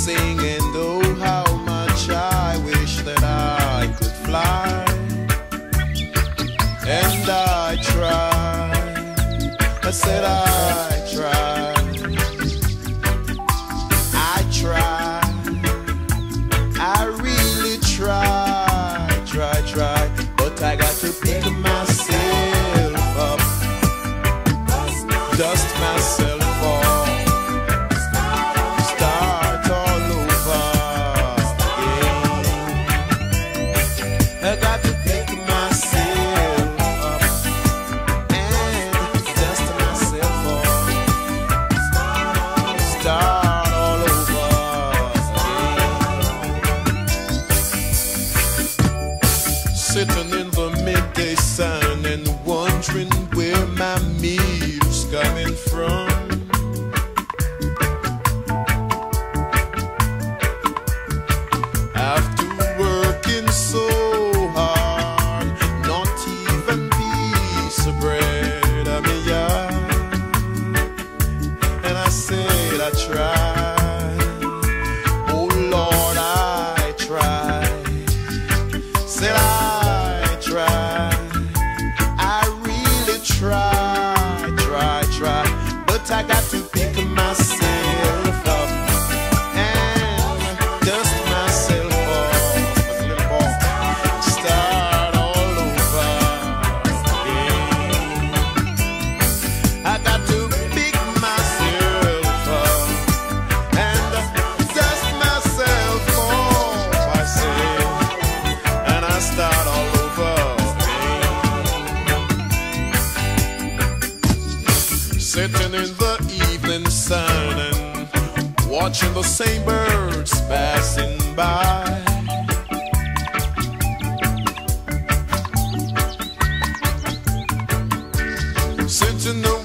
singing, oh, how much I wish that I could fly. And I tried, I said I tried, I really tried, but I got to pick myself up, dust myself off, start all over again. I got to pick myself up and dust myself off, start all over again. Sitting in the midday sun and wondering where my meal's coming from. After working so hard, not even piece of bread, I mean, yeah. And I said I tried, oh Lord, I tried, said I tried, I really tried, but I got to pick myself up and dust myself off, start all over again. I got to pick myself up and dust myself off, I said, and I start all over. Sitting in the evening sun and watching the same birds passing by. Sitting